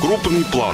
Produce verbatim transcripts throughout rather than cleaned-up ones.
Крупный план.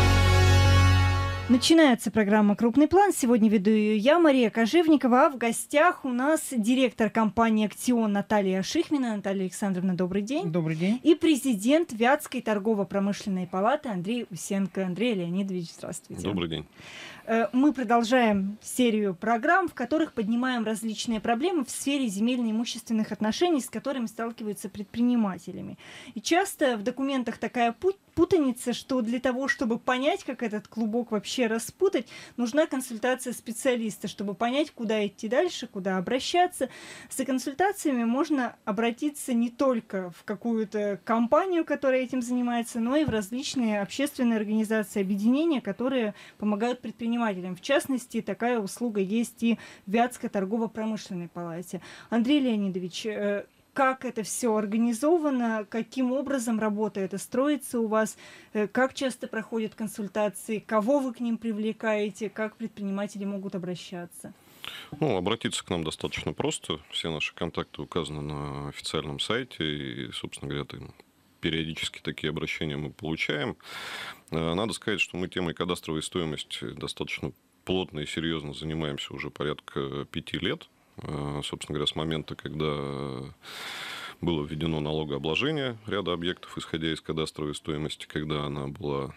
Начинается программа «Крупный план». Сегодня веду ее я, Мария Кожевникова, а в гостях у нас директор компании «Актион» Наталья Шихмина. Наталья Александровна, добрый день. Добрый день. И президент Вятской торгово-промышленной палаты Андрей Усенко. Андрей Леонидович, здравствуйте. Добрый день. Мы продолжаем серию программ, в которых поднимаем различные проблемы в сфере земельно-имущественных отношений, с которыми сталкиваются предпринимателями. И часто в документах такая путаница, что для того, чтобы понять, как этот клубок вообще распутать, нужна консультация специалиста, чтобы понять, куда идти дальше, куда обращаться. За консультациями можно обратиться не только в какую-то компанию, которая этим занимается, но и в различные общественные организации, объединения, которые помогают предпринимателям. В частности, такая услуга есть и в Вятской торгово-промышленной палате. Андрей Леонидович, как это все организовано, каким образом работа это строится у вас, как часто проходят консультации, кого вы к ним привлекаете, как предприниматели могут обращаться? Ну, обратиться к нам достаточно просто. Все наши контакты указаны на официальном сайте, и, собственно говоря, ты периодически такие обращения мы получаем. Надо сказать, что мы темой кадастровой стоимости достаточно плотно и серьезно занимаемся уже порядка пяти лет. Собственно говоря, с момента, когда было введено налогообложение ряда объектов, исходя из кадастровой стоимости, когда она была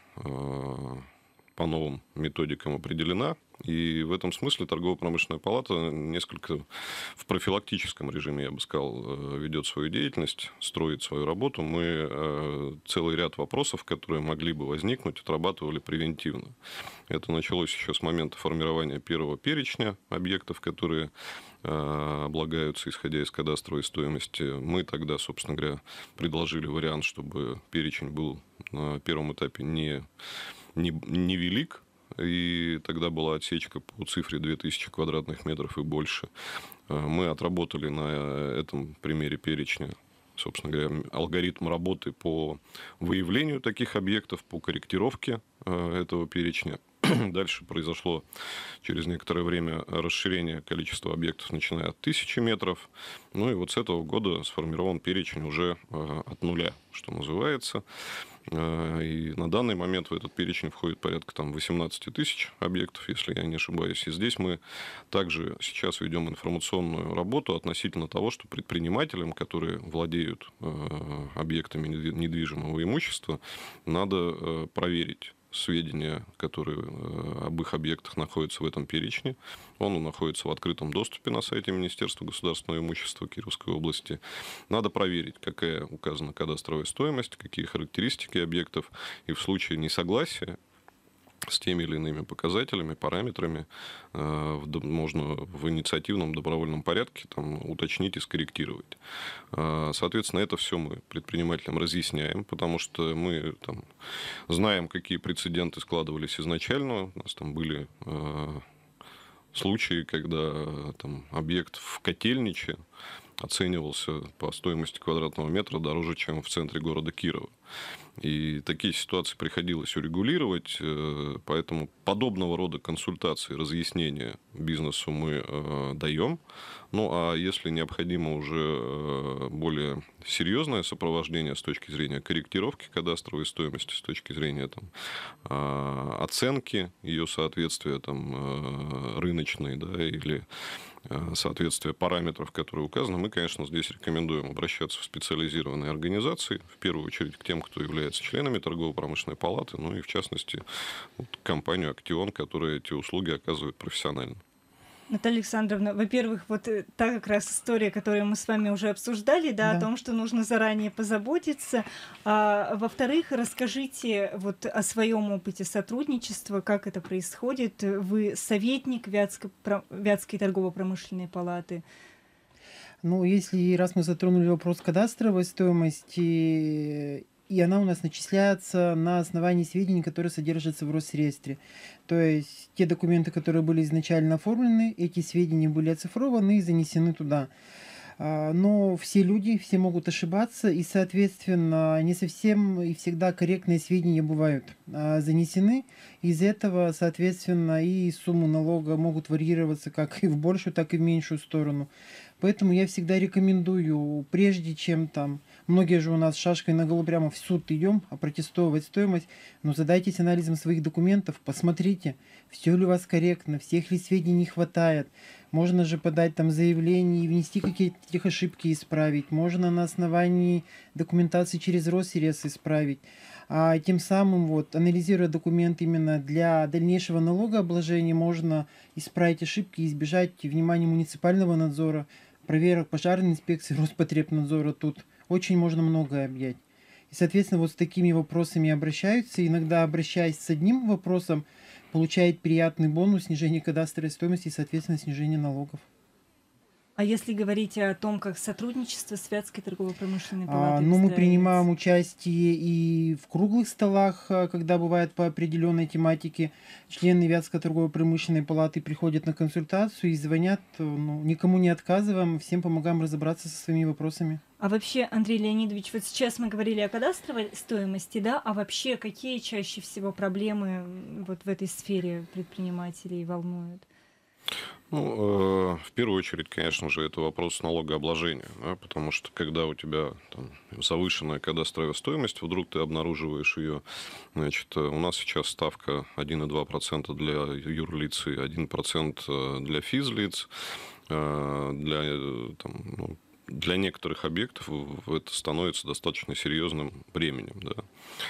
по новым методикам определена. И в этом смысле торгово-промышленная палата несколько в профилактическом режиме, я бы сказал, ведет свою деятельность, строит свою работу. Мы целый ряд вопросов, которые могли бы возникнуть, отрабатывали превентивно. Это началось еще с момента формирования первого перечня объектов, которые облагаются, исходя из кадастровой стоимости. Мы тогда, собственно говоря, предложили вариант, чтобы перечень был на первом этапе не, не, не велик. И тогда была отсечка по цифре две тысячи квадратных метров и больше. Мы отработали на этом примере перечня, собственно говоря, алгоритм работы по выявлению таких объектов, по корректировке этого перечня. Дальше произошло через некоторое время расширение количества объектов, начиная от тысячи метров. Ну и вот с этого года сформирован перечень уже от нуля, что называется. И на данный момент в этот перечень входит порядка там, восемнадцать тысяч объектов, если я не ошибаюсь. И здесь мы также сейчас ведем информационную работу относительно того, что предпринимателям, которые владеют объектами недвижимого имущества, надо проверить сведения, которые об их объектах находятся в этом перечне. Он находится в открытом доступе на сайте Министерства государственного имущества Кировской области. Надо проверить, какая указана кадастровая стоимость, какие характеристики объектов. И в случае несогласия с теми или иными показателями, параметрами, можно в инициативном добровольном порядке там, уточнить и скорректировать. Соответственно, это все мы предпринимателям разъясняем, потому что мы там, знаем, какие прецеденты складывались изначально. У нас там были случаи, когда там, объект в Котельниче оценивался по стоимости квадратного метра дороже, чем в центре города Кирова. И такие ситуации приходилось урегулировать, поэтому подобного рода консультации, разъяснения бизнесу мы даем. Ну, а если необходимо уже более серьезное сопровождение с точки зрения корректировки кадастровой стоимости, с точки зрения там, оценки ее соответствия там, рыночной, да, или соответствие параметров, которые указаны, мы, конечно, здесь рекомендуем обращаться в специализированные организации, в первую очередь к тем, кто является членами торгово-промышленной палаты, ну и, в частности, вот, компанию «Актион», которая эти услуги оказывает профессионально. Наталья Александровна, во-первых, вот та как раз история, которую мы с вами уже обсуждали, да, да. о том, что нужно заранее позаботиться. А, во-вторых, расскажите вот о своем опыте сотрудничества, как это происходит. Вы советник Вятской, Вятской торгово-промышленной палаты. Ну, если раз мы затронули вопрос кадастровой стоимости, и она у нас начисляется на основании сведений, которые содержатся в Росреестре. То есть те документы, которые были изначально оформлены, эти сведения были оцифрованы и занесены туда. Но все люди, все могут ошибаться, и, соответственно, не совсем и всегда корректные сведения бывают занесены. Из этого, соответственно, и суммы налога могут варьироваться как и в большую, так и в меньшую сторону. Поэтому я всегда рекомендую, прежде чем там, многие же у нас шашкой на голову прямо в суд идем, опротестовывать стоимость, но задайтесь анализом своих документов, посмотрите, все ли у вас корректно, всех ли сведений не хватает. Можно же подать там заявление и внести какие-то ошибки исправить. Можно на основании документации через Росреестр исправить. А тем самым, вот, анализируя документ именно для дальнейшего налогообложения, можно исправить ошибки и избежать внимания муниципального надзора, проверок пожарной инспекции, Роспотребнадзора. Тут очень можно многое объять. И, соответственно, вот с такими вопросами обращаются. Иногда, обращаясь с одним вопросом, получает приятный бонус снижение кадастровой стоимости и, соответственно, снижение налогов. А если говорить о том, как сотрудничество с Вятской торгово-промышленной А, палатой ну, мы выстраивается? принимаем участие и в круглых столах, а, когда бывает по определенной тематике. Члены Вятской торгово-промышленной палаты приходят на консультацию и звонят. Ну, никому не отказываем, всем помогаем разобраться со своими вопросами. А вообще, Андрей Леонидович, вот сейчас мы говорили о кадастровой стоимости, да? А вообще, какие чаще всего проблемы м, вот в этой сфере предпринимателей волнуют? Ну, э, в первую очередь, конечно же, это вопрос налогообложения, да, потому что когда у тебя там завышенная кадастровая стоимость, вдруг ты обнаруживаешь ее, значит, э, у нас сейчас ставка один и два десятых процента для юрлиц и один процент для физлиц, э, для, э, там, ну, для некоторых объектов это становится достаточно серьезным бременем, да.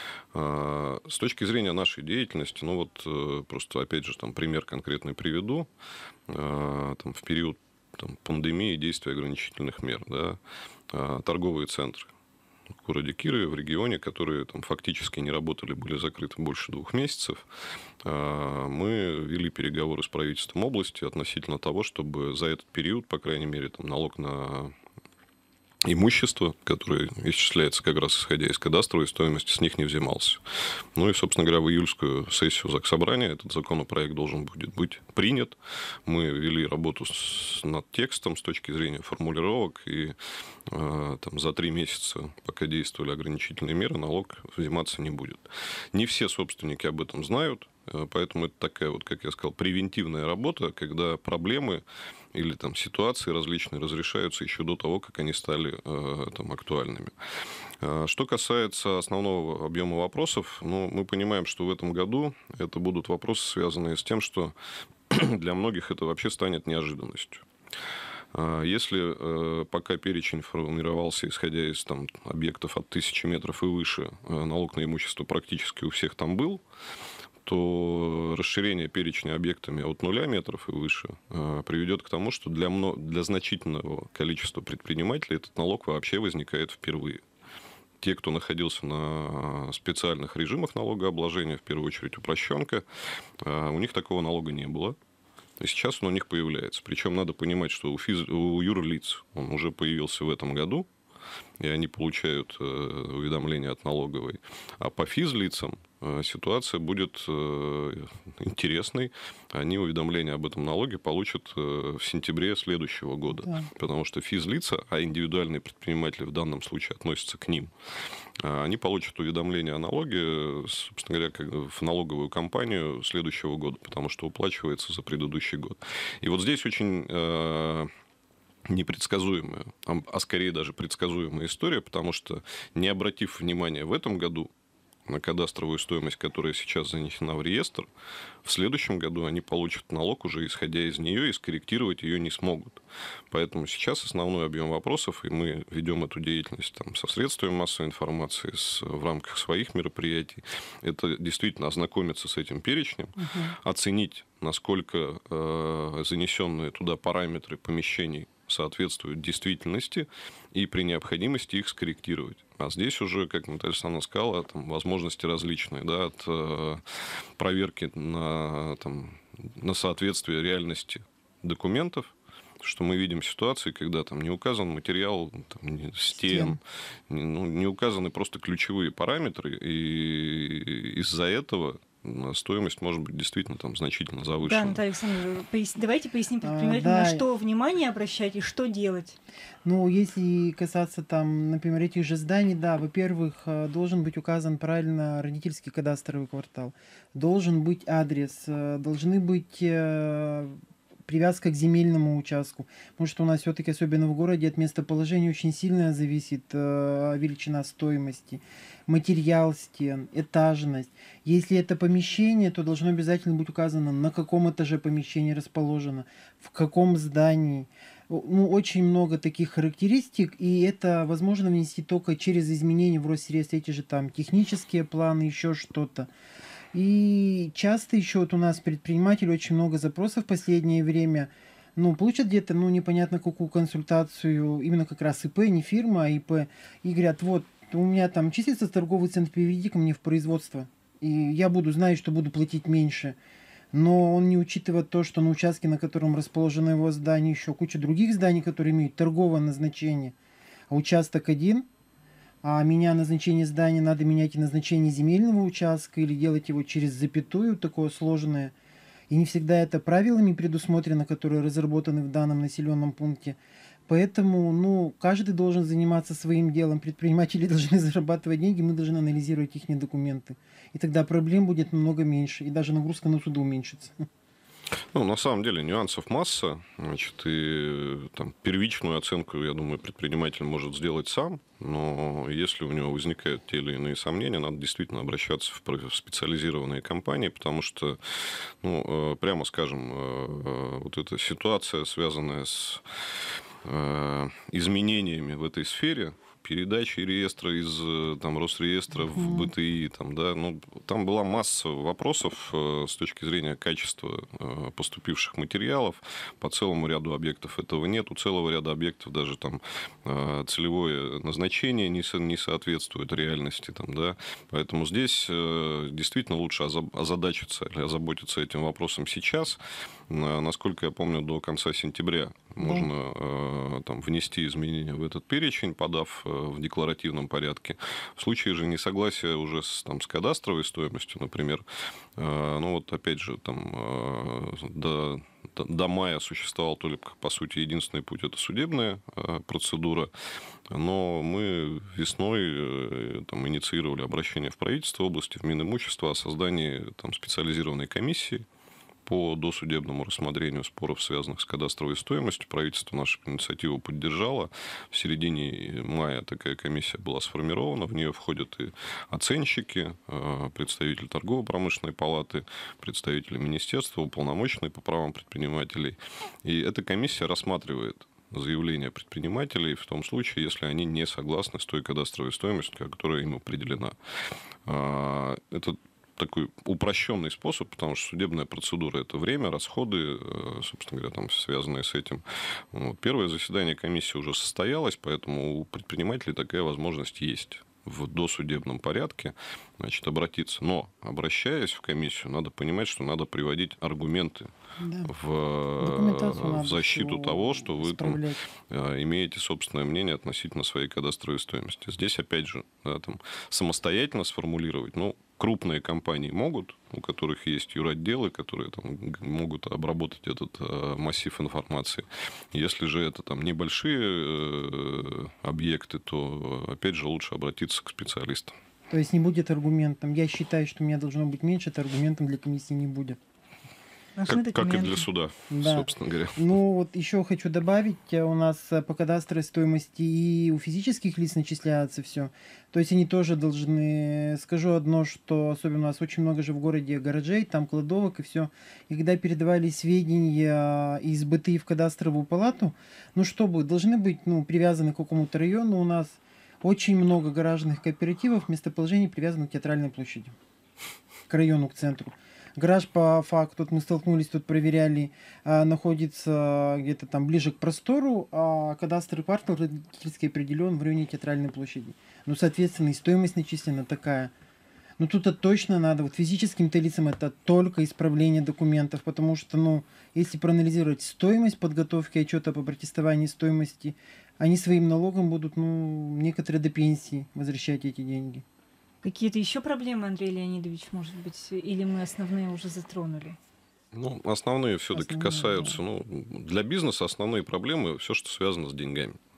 С точки зрения нашей деятельности, ну вот просто опять же там пример конкретный приведу, там, в период там, пандемии и действия ограничительных мер, да, торговые центры в городе Кирове, в регионе, которые там фактически не работали, были закрыты больше двух месяцев, мы вели переговоры с правительством области относительно того, чтобы за этот период, по крайней мере, там, налог на имущество, которое исчисляется как раз исходя из кадастровой стоимости, с них не взимался. Ну и, собственно говоря, в июльскую сессию Заксобрания этот законопроект должен будет быть принят. Мы вели работу с, над текстом с точки зрения формулировок, и э, там, за три месяца, пока действовали ограничительные меры, налог взиматься не будет. Не все собственники об этом знают, поэтому это такая, вот, как я сказал, превентивная работа, когда проблемы или там ситуации различные разрешаются еще до того, как они стали э, там, актуальными. Что касается основного объема вопросов, ну, мы понимаем, что в этом году это будут вопросы, связанные с тем, что для многих это вообще станет неожиданностью. Если э, пока перечень формировался, исходя из там, объектов от тысячи метров и выше, э, налог на имущество практически у всех там был, то расширение перечня объектами от нуля метров и выше э, приведет к тому, что для, мно... для значительного количества предпринимателей этот налог вообще возникает впервые. Те, кто находился на специальных режимах налогообложения, в первую очередь упрощенка, э, у них такого налога не было. И сейчас он у них появляется. Причем надо понимать, что у, физ... у юрлиц он уже появился в этом году, и они получают э, уведомления от налоговой. А по физлицам э, ситуация будет э, интересной. Они уведомления об этом налоге получат э, в сентябре следующего года. Да. Потому что физлица, а индивидуальные предприниматели в данном случае относятся к ним, э, они получат уведомление о налоге, собственно говоря, как в налоговую компанию следующего года, потому что уплачивается за предыдущий год. И вот здесь очень... Э, непредсказуемая, а скорее даже предсказуемая история, потому что, не обратив внимания в этом году на кадастровую стоимость, которая сейчас занесена в реестр, в следующем году они получат налог уже исходя из нее, и скорректировать ее не смогут. Поэтому сейчас основной объем вопросов, и мы ведем эту деятельность там, со средствами массовой информации, с, в рамках своих мероприятий, это действительно ознакомиться с этим перечнем, угу. оценить, насколько э, занесенные туда параметры помещений соответствуют действительности, и при необходимости их скорректировать. А здесь уже, как Наталья Александровна сказала, там, возможности различные, да, от э, проверки на, там, на соответствие реальности документов, что мы видим ситуации, когда там не указан материал там, не, стен, не, ну, не указаны просто ключевые параметры, и из-за этого стоимость может быть действительно там значительно завышена. Да, Наталья Александровна, пояс... давайте поясним предпринимателям, а, да. на что внимание обращать и что делать. Ну, если касаться там, например, этих же зданий, да, во-первых, должен быть указан правильно родительский кадастровый квартал, должен быть адрес, должны быть привязка к земельному участку. Потому что у нас все-таки, особенно в городе, от местоположения очень сильно зависит э, величина стоимости, материал стен, этажность. Если это помещение, то должно обязательно быть указано, на каком этаже помещение расположено, в каком здании. Ну, очень много таких характеристик, и это возможно внести только через изменения в Росреестре, эти же там технические планы, еще что-то. И часто еще вот у нас предприниматели очень много запросов в последнее время, ну, получат где-то, ну, непонятно какую консультацию, именно как раз ИП, не фирма, а ИП, и говорят, вот, у меня там числится торговый центр, переведи ко мне в производство, и я буду знать, что буду платить меньше. Но он не учитывает то, что на участке, на котором расположено его здание, еще куча других зданий, которые имеют торговое назначение. А участок один, а меня назначение здания надо менять и назначение земельного участка или делать его через запятую, такое сложное. И не всегда это правилами предусмотрено, которые разработаны в данном населенном пункте. Поэтому, ну, каждый должен заниматься своим делом. Предприниматели должны зарабатывать деньги, мы должны анализировать их документы. И тогда проблем будет намного меньше, и даже нагрузка на суды уменьшится. Ну, на самом деле, нюансов масса. Значит, и там, первичную оценку, я думаю, предприниматель может сделать сам. Но если у него возникают те или иные сомнения, надо действительно обращаться в специализированные компании, потому что, ну, прямо скажем, вот эта ситуация, связанная с изменениями в этой сфере, передачи реестра из там, Росреестра uh-huh. в БТИ, там, да, ну, там была масса вопросов э, с точки зрения качества э, поступивших материалов. По целому ряду объектов этого нет. У целого ряда объектов даже там э, целевое назначение не, со, не соответствует реальности. Там, да. Поэтому здесь э, действительно лучше озадачиться или озаботиться этим вопросом сейчас. Э, насколько я помню, до конца сентября можно э, там, внести изменения в этот перечень, подав э, в декларативном порядке. В случае же несогласия уже с, там, с кадастровой стоимостью, например, э, ну вот опять же, там, э, до, до, до мая существовал только, по сути, единственный путь – это судебная э, процедура, но мы весной э, там, инициировали обращение в правительство области, в Минимущество о создании там, специализированной комиссии по досудебному рассмотрению споров, связанных с кадастровой стоимостью. Правительство нашу инициативу поддержало. В середине мая такая комиссия была сформирована. В нее входят и оценщики, представители торгово-промышленной палаты, представители министерства, уполномоченные по правам предпринимателей. И эта комиссия рассматривает заявления предпринимателей в том случае, если они не согласны с той кадастровой стоимостью, которая им определена. Это такой упрощенный способ, потому что судебная процедура – это время, расходы, собственно говоря, там, связанные с этим. Вот. Первое заседание комиссии уже состоялось, поэтому у предпринимателей такая возможность есть в досудебном порядке, значит, обратиться. Но, обращаясь в комиссию, надо понимать, что надо приводить аргументы да. в, в защиту того, что вы там, имеете собственное мнение относительно своей кадастровой стоимости. Здесь, опять же, да, там, самостоятельно сформулировать, ну, крупные компании могут, у которых есть юротделы, которые там, могут обработать этот э, массив информации. Если же это там, небольшие э, объекты, то, опять же, лучше обратиться к специалистам. То есть не будет аргументом. Я считаю, что у меня должно быть меньше, это аргументом для комиссии не будет. Как, как и для суда, да. собственно говоря. Ну, вот еще хочу добавить, у нас по кадастровой стоимости и у физических лиц начисляется все. То есть они тоже должны... Скажу одно, что особенно у нас очень много же в городе гаражей, там кладовок и все. И когда передавали сведения из БТИ в кадастровую палату, ну, чтобы должны быть ну, привязаны к какому-то району, у нас очень много гаражных кооперативов, местоположение привязано к театральной площади, к району, к центру. Гараж по факту, тут мы столкнулись, тут проверяли, а, находится где-то там ближе к простору, а кадастровый парк родительский определен в районе театральной площади. Ну, соответственно, и стоимость начислена такая. Ну, тут это точно надо. Вот физическим-то лицам это только исправление документов, потому что, ну, если проанализировать стоимость подготовки отчета по протестованию стоимости, они своим налогом будут, ну, некоторые до пенсии возвращать эти деньги. Какие-то еще проблемы, Андрей Леонидович, может быть, или мы основные уже затронули? Ну, основные все-таки основные, касаются, да. ну, для бизнеса основные проблемы, все, что связано с деньгами.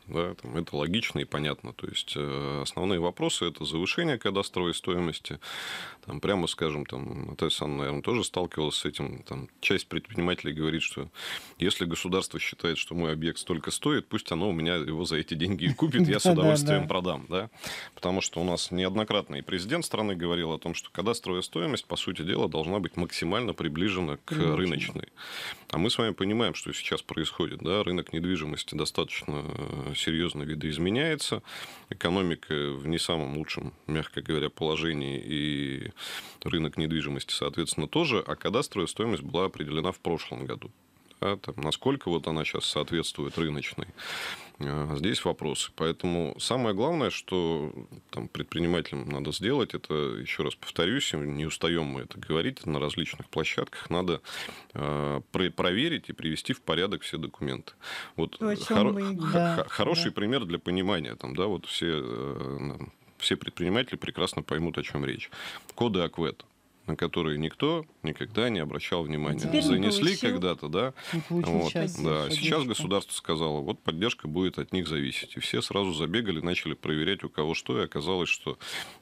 Да, там, это логично и понятно. То есть э, основные вопросы – это завышение кадастровой стоимости. Там, прямо скажем, там, Наталья Александровна, наверное, тоже сталкивалась с этим. Там, часть предпринимателей говорит, что если государство считает, что мой объект столько стоит, пусть оно у меня его за эти деньги и купит, я с удовольствием продам. Да? Потому что у нас неоднократно и президент страны говорил о том, что кадастровая стоимость, по сути дела, должна быть максимально приближена к рыночной. А мы с вами понимаем, что сейчас происходит. Да? Рынок недвижимости достаточно серьезно видоизменяется, экономика в не самом лучшем, мягко говоря, положении, и рынок недвижимости, соответственно, тоже, а кадастровая стоимость была определена в прошлом году. Да, там, насколько вот она сейчас соответствует рыночной. Здесь вопросы. Поэтому самое главное, что там, предпринимателям надо сделать, это, еще раз повторюсь, не устаем мы это говорить, на различных площадках надо э, проверить и привести в порядок все документы. Вот То, хоро- мы... х- да, хороший да. пример для понимания. Там, да, вот все, э, все предприниматели прекрасно поймут, о чем речь. Коды АКВЭД, на которые никто никогда не обращал внимания. Теперь Занесли когда-то, да. Вот, сейчас, да. Сейчас государство сказало, вот поддержка будет от них зависеть. И все сразу забегали, начали проверять, у кого что, и оказалось, что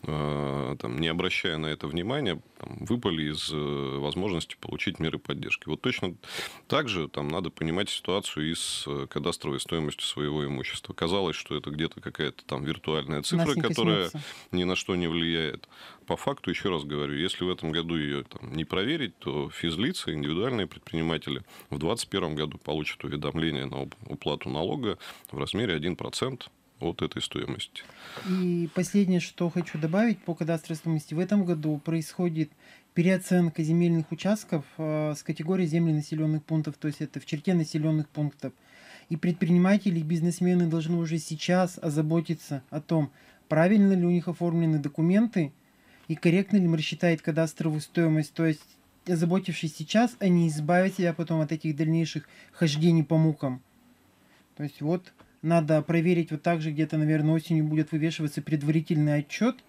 э, там, не обращая на это внимания, там, выпали из э, возможности получить меры поддержки. Вот точно так же там, надо понимать ситуацию и с кадастровой стоимостью своего имущества. Казалось, что это где-то какая-то там виртуальная цифра, которая ни на что не влияет. По факту, еще раз говорю, если в этом году ее там, не проверить, то физлицы, индивидуальные предприниматели в двадцать первом году получат уведомление на уплату налога в размере один процент от этой стоимости. И последнее, что хочу добавить по кадастровой стоимости. В этом году происходит переоценка земельных участков э, с категории земли населенных пунктов, то есть это в черте населенных пунктов. И предприниматели, и бизнесмены должны уже сейчас озаботиться о том, правильно ли у них оформлены документы, и корректно ли им рассчитает кадастровую стоимость. То есть, озаботившись сейчас, они избавят себя потом от этих дальнейших хождений по мукам. То есть, вот, надо проверить, вот так же где-то, наверное, осенью будет вывешиваться предварительный отчет,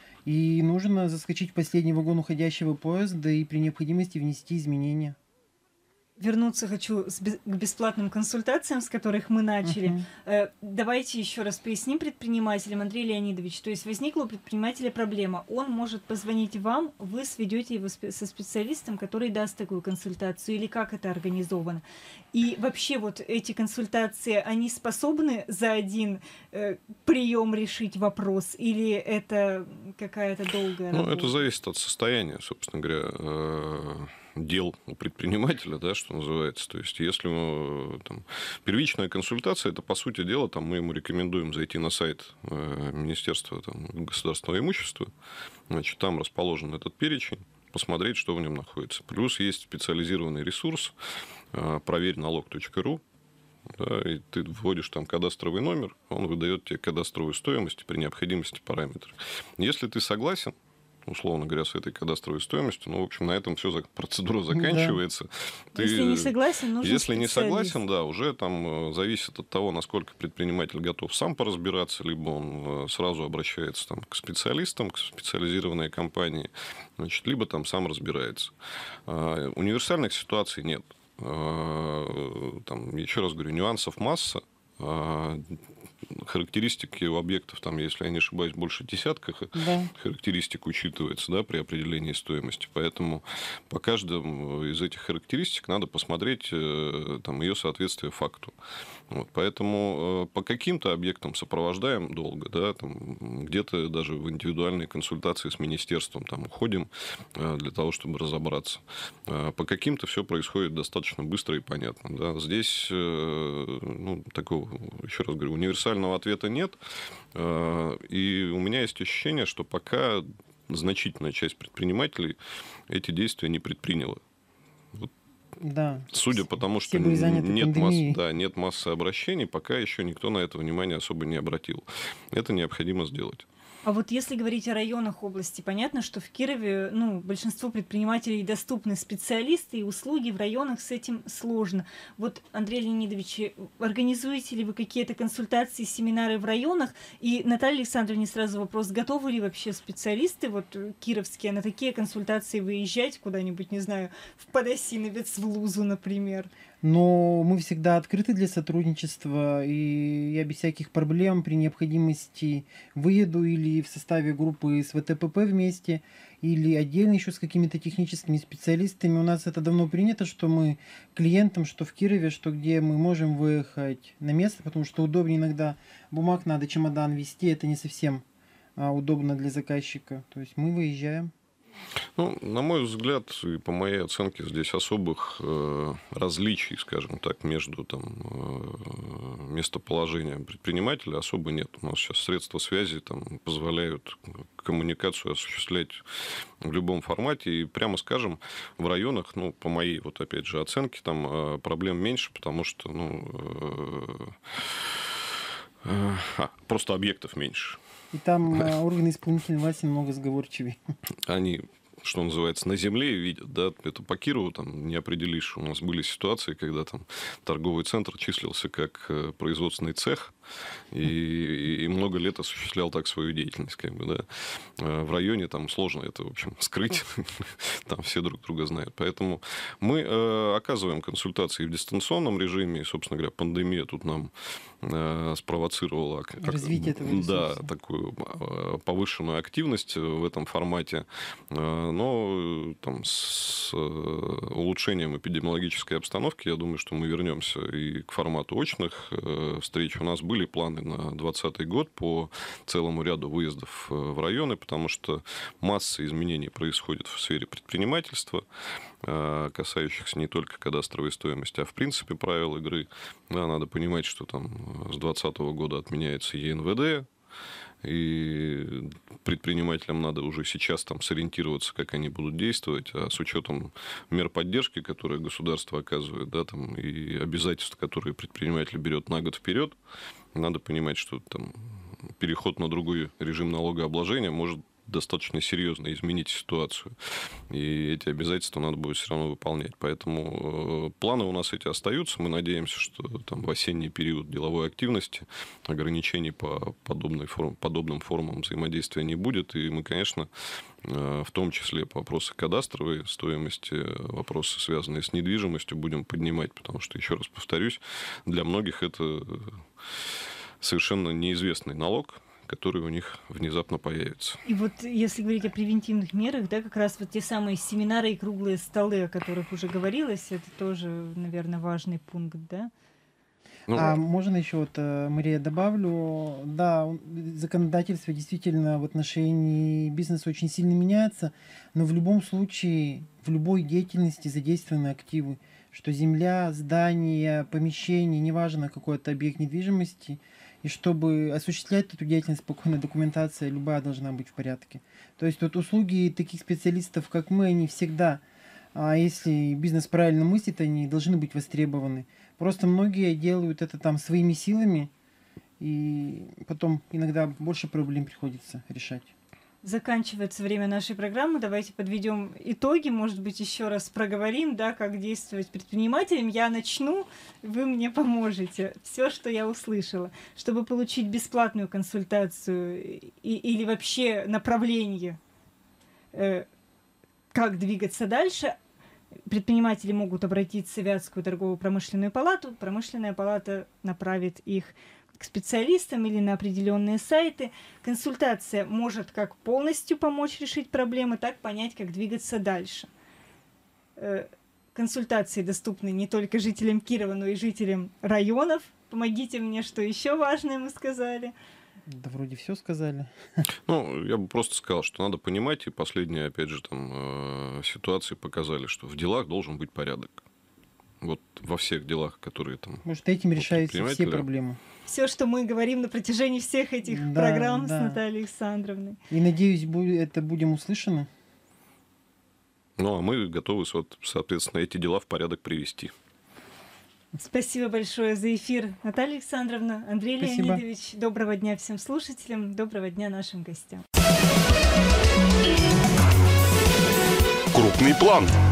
и нужно заскочить в последний вагон уходящего поезда и при необходимости внести изменения. Вернуться хочу к бесплатным консультациям, с которых мы начали. Uh-huh. Давайте еще раз поясним предпринимателям, Андрей Леонидович. То есть возникла у предпринимателя проблема. Он может позвонить вам, вы сведете его со специалистом, который даст такую консультацию, или как это организовано. И вообще вот эти консультации, они способны за один э, прием решить вопрос, или это какая-то долгая работа? Ну, это зависит от состояния, собственно говоря, э- дел у предпринимателя, да, что называется. То есть, если мы, там, первичная консультация, это, по сути дела, там, мы ему рекомендуем зайти на сайт э, Министерства там, государственного имущества, значит, там расположен этот перечень, посмотреть, что в нем находится. Плюс есть специализированный ресурс э, проверь налог точка ру, да, и ты вводишь там кадастровый номер, он выдает тебе кадастровую стоимость при необходимости параметров. Если ты согласен, условно говоря, с этой кадастровой стоимостью. Ну, в общем, на этом все, процедура заканчивается. Да. Ты, если не согласен, нужен Если не специалист. согласен, да, уже там зависит от того, насколько предприниматель готов сам поразбираться, либо он сразу обращается там, к специалистам, к специализированной компании, значит, либо там сам разбирается. А, универсальных ситуаций нет. А, там, еще раз говорю, нюансов масса. А, характеристики у объектов, там, если я не ошибаюсь, больше десятка да. характеристик учитывается, да, при определении стоимости. Поэтому по каждому из этих характеристик надо посмотреть там, ее соответствие факту. Вот, поэтому по каким-то объектам сопровождаем долго, да, там, где-то даже в индивидуальные консультации с министерством там, уходим для того, чтобы разобраться. По каким-то все происходит достаточно быстро и понятно. Да. Здесь, ну, такого, еще раз говорю, универсального ответа нет. И у меня есть ощущение, что пока значительная часть предпринимателей эти действия не предприняла. Вот. Да. Судя по тому, что нет, масс, да, нет массы обращений, пока еще никто на это внимание особо не обратил. Это необходимо сделать. А вот если говорить о районах области, понятно, что в Кирове, ну, большинству предпринимателей доступны специалисты, и услуги в районах с этим сложно. Вот, Андрей Леонидович, организуете ли вы какие-то консультации, семинары в районах? И Наталья Александровна, сразу вопрос, готовы ли вообще специалисты, вот, кировские, на такие консультации выезжать куда-нибудь, не знаю, в Подосиновец, в Лузу, например? Но мы всегда открыты для сотрудничества, и я без всяких проблем при необходимости выеду или в составе группы с вэ тэ пэ пэ вместе, или отдельно еще с какими-то техническими специалистами. У нас это давно принято, что мы клиентам, что в Кирове, что где мы можем выехать на место, потому что удобнее иногда бумаг надо чемодан везти, это не совсем а, удобно для заказчика. То есть мы выезжаем. Ну, на мой взгляд, и по моей оценке, здесь особых э, различий, скажем так, между там, э, местоположением предпринимателя особо нет. У нас сейчас средства связи там, позволяют коммуникацию осуществлять в любом формате. И прямо скажем, в районах, ну, по моей, вот опять же, оценке, там э, проблем меньше, потому что ну, э, э, а, просто объектов меньше. И там э, органы исполнительной власти намного сговорчивее. Они, что называется, на земле видят, да, это по Кирову там не определишь. У нас были ситуации, когда там торговый центр числился как производственный цех и, и много лет осуществлял так свою деятельность, как бы, да. В районе там сложно это, в общем, скрыть, там все друг друга знают. Поэтому мы э, оказываем консультации в дистанционном режиме, и, собственно говоря, пандемия тут нам э, спровоцировала как, развитие этого ресурса. Да, такую повышенную активность в этом формате. Но там, с улучшением эпидемиологической обстановки, я думаю, что мы вернемся и к формату очных встреч. У нас были планы на двадцатый год по целому ряду выездов в районы, потому что масса изменений происходит в сфере предпринимательства, касающихся не только кадастровой стоимости, а в принципе правил игры. Да, надо понимать, что там с двадцатого года отменяется е эн вэ дэ, и предпринимателям надо уже сейчас там сориентироваться, как они будут действовать, а с учетом мер поддержки, которые государство оказывает, да, там, и обязательств, которые предприниматель берет на год вперед, надо понимать, что там переход на другой режим налогообложения может достаточно серьезно изменить ситуацию. И эти обязательства надо будет все равно выполнять. Поэтому планы у нас эти остаются. Мы надеемся, что там в осенний период деловой активности ограничений по подобной форм, подобным формам взаимодействия не будет. И мы, конечно, в том числе по вопросу кадастровой стоимости, вопросы, связанные с недвижимостью, будем поднимать. Потому что, еще раз повторюсь, для многих это совершенно неизвестный налог, который у них внезапно появится. И вот если говорить о превентивных мерах, да, как раз вот те самые семинары и круглые столы, о которых уже говорилось, это тоже, наверное, важный пункт, да? Ну, а можно еще вот, Мария, добавлю, да, законодательство действительно в отношении бизнеса очень сильно меняется, но в любом случае, в любой деятельности задействованы активы, что земля, здание, помещение, неважно, какой-то объект недвижимости, и чтобы осуществлять эту деятельность, спокойная документация любая должна быть в порядке. То есть вот услуги таких специалистов, как мы, они всегда, а если бизнес правильно мыслит, они должны быть востребованы. Просто многие делают это там своими силами, и потом иногда больше проблем приходится решать. Заканчивается время нашей программы. Давайте подведем итоги. Может быть, еще раз проговорим, да, как действовать предпринимателям. Я начну, вы мне поможете. Все, что я услышала. Чтобы получить бесплатную консультацию и, или вообще направление, э, как двигаться дальше, предприниматели могут обратиться в Вятскую торгово-промышленную палату. Промышленная палата направит их к специалистам или на определенные сайты. Консультация может как полностью помочь решить проблемы, так понять, как двигаться дальше. Консультации доступны не только жителям Кирова, но и жителям районов. Помогите мне, что еще важное мы сказали. Да вроде все сказали. Ну, я бы просто сказал, что надо понимать, и последние, опять же, там ситуации показали, что в делах должен быть порядок. Вот во всех делах, которые там... Может, этим решаются все проблемы. Все, что мы говорим на протяжении всех этих да, программ да. с Натальей Александровной. И, надеюсь, это будем услышаны. Ну, а мы готовы, соответственно, эти дела в порядок привести. Спасибо большое за эфир, Наталья Александровна, Андрей Спасибо. Леонидович. Доброго дня всем слушателям, доброго дня нашим гостям. Крупный план.